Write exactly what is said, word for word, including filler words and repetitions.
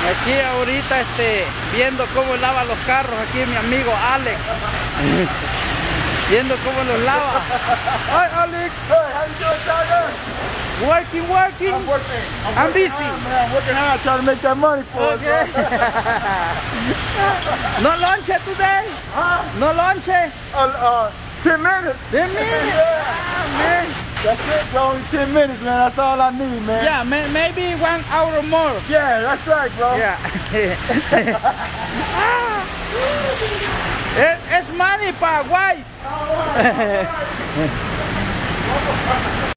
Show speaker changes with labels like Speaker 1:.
Speaker 1: Aquí ahorita este, viendo cómo lava los carros, aquí mi amigo Alex. Viendo cómo los lava. Hi Alex.
Speaker 2: Hey, how you doing, Tiger?
Speaker 1: Working, working.
Speaker 2: I'm working. I'm,
Speaker 1: I'm
Speaker 2: working
Speaker 1: busy.
Speaker 2: hard, man. I'm working hard trying to make that money for
Speaker 1: Okay.
Speaker 2: us.
Speaker 1: No lunch today?
Speaker 2: Huh?
Speaker 1: No lunch?
Speaker 2: Uh, uh, ten minutes.
Speaker 1: ten minutes?
Speaker 2: Yeah.
Speaker 1: Ah, man.
Speaker 2: That's it, bro. Only ten minutes, man. That's all I need, man.
Speaker 1: Yeah, may, maybe one hour more.
Speaker 2: Yeah, that's right, bro.
Speaker 1: Yeah. es, es money, Paraguay.